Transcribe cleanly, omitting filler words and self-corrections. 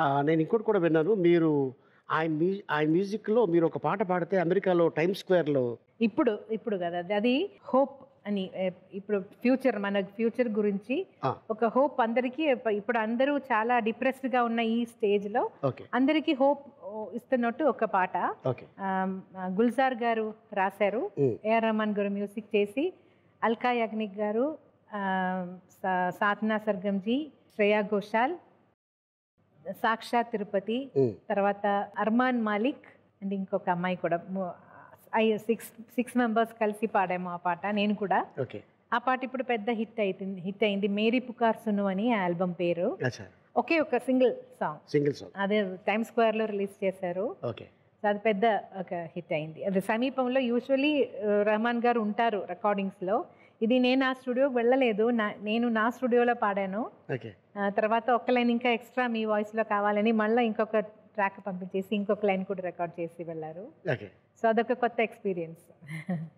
నేను ఇంకోటి కూడా విన్నాను. మీరు ఆయన మ్యూజిక్‌లో మీరు ఒక పాట పాడితే అమెరికాలో టైమ్ స్క్వేర్‌లో ఇప్పుడు కదా అది హోప్ అని. ఇప్పుడు మన ఫ్యూచర్ గురించి ఒక హోప్ అందరికీ. ఇప్పుడు అందరూ చాలా డిప్రెస్డ్ గా ఉన్న ఈ స్టేజ్ లో అందరికీ హోప్ ఇస్తున్నట్టు ఒక పాట గుల్జార్ గారు రాశారు, ఏఆర్ రెహమాన్ గారు మ్యూజిక్ చేసి, అల్కా యాగ్నిక్ గారు, సాధనా సర్గంజీ, శ్రేయా ఘోషాల్, సాక్షాత్ తిరుపతి, తర్వాత అర్మాన్ మాలిక్ అండ్ ఇంకొక అమ్మాయి కూడా, 6 మెంబర్స్ కలిసి పాడాము ఆ పాట. నేను కూడా ఆ పాట ఇప్పుడు పెద్ద హిట్ అయింది. మేరీ పుకార్ సును అని ఆల్బమ్ పేరు. ఒకే ఒక సింగిల్ సాంగ్ అదే టైమ్ స్క్వేర్ లో రిలీజ్ చేశారు. అది పెద్ద ఒక హిట్ అయింది. అది సమీపంలో యూజువల్లీ రెహమాన్ గారు ఉంటారు రికార్డింగ్స్ లో. ఇది నేను ఆ స్టూడియోకి వెళ్ళలేదు, నేను నా స్టూడియోలో పాడాను. తర్వాత ఒక్క లైన్ ఇంకా ఎక్స్ట్రా మీ వాయిస్ లో కావాలని మళ్ళీ ఇంకొక ట్రాక్ పంపించేసి ఇంకొక లైన్ కూడా రికార్డ్ చేసి వెళ్ళారు. సో అదొక కొత్త ఎక్స్పీరియన్స్.